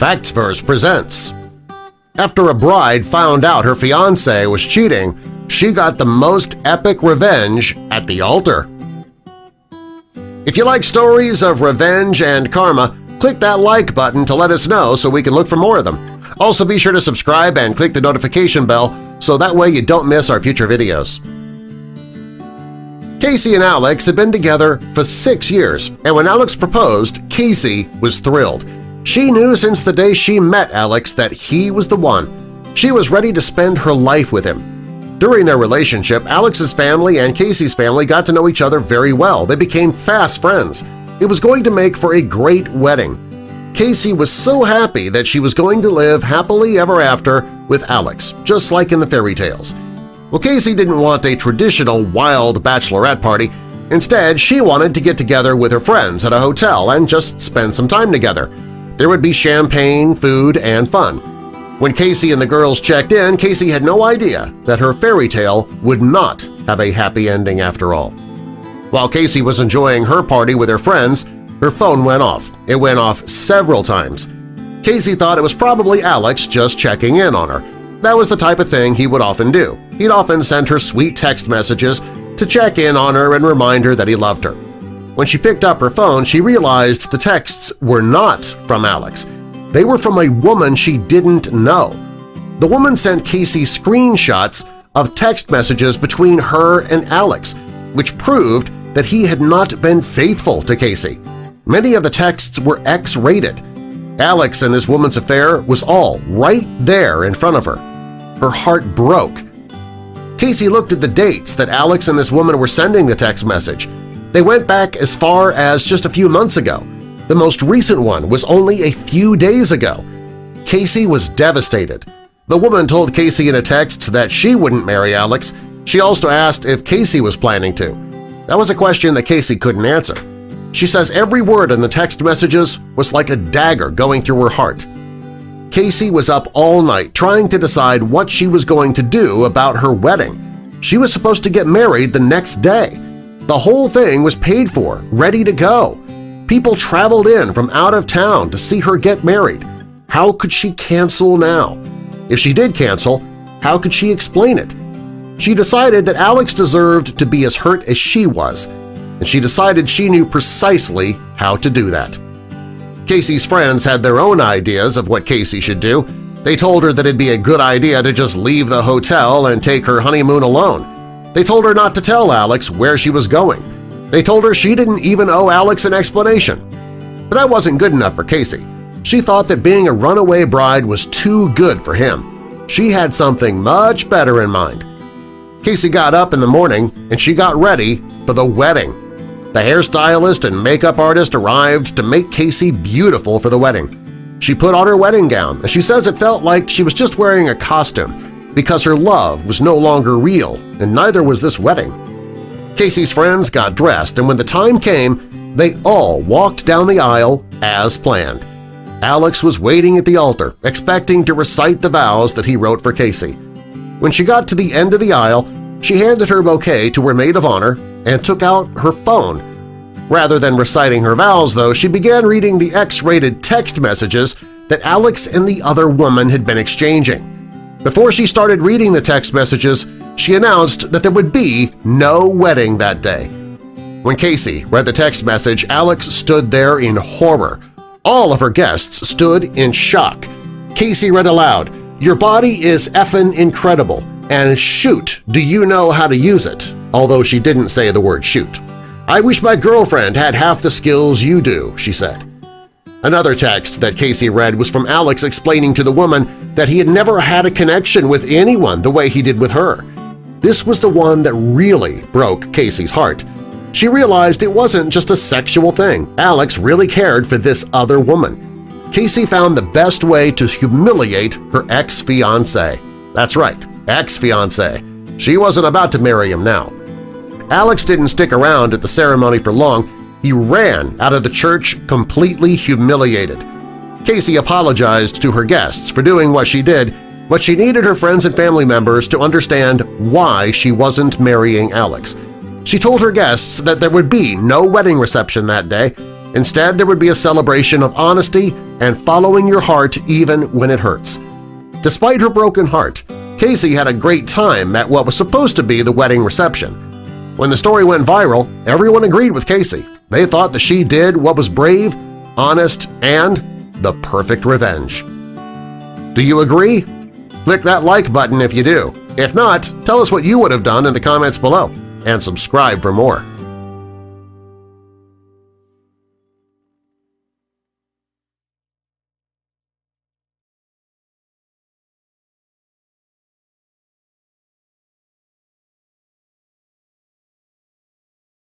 Factsverse presents. After a bride found out her fiancé was cheating, she got the most epic revenge at the altar. If you like stories of revenge and karma, click that like button to let us know so we can look for more of them. Also be sure to subscribe and click the notification bell so that way you don't miss our future videos. Casey and Alex had been together for 6 years, and when Alex proposed, Casey was thrilled. She knew since the day she met Alex that he was the one. She was ready to spend her life with him. During their relationship, Alex's family and Casey's family got to know each other very well. They became fast friends. It was going to make for a great wedding. Casey was so happy that she was going to live happily ever after with Alex, just like in the fairy tales. Well, Casey didn't want a traditional wild bachelorette party. Instead, she wanted to get together with her friends at a hotel and just spend some time together. There would be champagne, food, and fun. When Casey and the girls checked in, Casey had no idea that her fairy tale would not have a happy ending after all. While Casey was enjoying her party with her friends, her phone went off. It went off several times. Casey thought it was probably Alex just checking in on her. That was the type of thing he would often do. He'd often send her sweet text messages to check in on her and remind her that he loved her. When she picked up her phone, she realized the texts were not from Alex. They were from a woman she didn't know. The woman sent Casey screenshots of text messages between her and Alex, which proved that he had not been faithful to Casey. Many of the texts were X-rated. Alex and this woman's affair was all right there in front of her. Her heart broke. Casey looked at the dates that Alex and this woman were sending the text message. They went back as far as just a few months ago. The most recent one was only a few days ago. Casey was devastated. The woman told Casey in a text that she wouldn't marry Alex. She also asked if Casey was planning to. That was a question that Casey couldn't answer. She says every word in the text messages was like a dagger going through her heart. Casey was up all night trying to decide what she was going to do about her wedding. She was supposed to get married the next day. The whole thing was paid for, ready to go. People traveled in from out of town to see her get married. How could she cancel now? If she did cancel, how could she explain it? She decided that Alex deserved to be as hurt as she was, and she decided she knew precisely how to do that. Casey's friends had their own ideas of what Casey should do. They told her that it'd be a good idea to just leave the hotel and take her honeymoon alone. They told her not to tell Alex where she was going. They told her she didn't even owe Alex an explanation. But that wasn't good enough for Casey. She thought that being a runaway bride was too good for him. She had something much better in mind. Casey got up in the morning and she got ready for the wedding. The hairstylist and makeup artist arrived to make Casey beautiful for the wedding. She put on her wedding gown, and she says it felt like she was just wearing a costume because her love was no longer real, and neither was this wedding. Casey's friends got dressed, and when the time came, they all walked down the aisle as planned. Alex was waiting at the altar, expecting to recite the vows that he wrote for Casey. When she got to the end of the aisle, she handed her bouquet to her maid of honor and took out her phone. Rather than reciting her vows, though, she began reading the X-rated text messages that Alex and the other woman had been exchanging. Before she started reading the text messages, she announced that there would be no wedding that day. When Casey read the text message, Alex stood there in horror. All of her guests stood in shock. Casey read aloud, "Your body is effin' incredible, and shoot, do you know how to use it?" Although she didn't say the word shoot. "I wish my girlfriend had half the skills you do," she said. Another text that Casey read was from Alex explaining to the woman that he had never had a connection with anyone the way he did with her. This was the one that really broke Casey's heart. She realized it wasn't just a sexual thing. Alex really cared for this other woman. Casey found the best way to humiliate her ex-fiancé. That's right, ex-fiancé. She wasn't about to marry him now. Alex didn't stick around at the ceremony for long. He ran out of the church completely humiliated. Casey apologized to her guests for doing what she did, but she needed her friends and family members to understand why she wasn't marrying Alex. She told her guests that there would be no wedding reception that day. Instead, there would be a celebration of honesty and following your heart even when it hurts. Despite her broken heart, Casey had a great time at what was supposed to be the wedding reception. When the story went viral, everyone agreed with Casey. They thought that she did what was brave, honest, and the perfect revenge. Do you agree? Click that like button if you do. If not, tell us what you would have done in the comments below, and subscribe for more.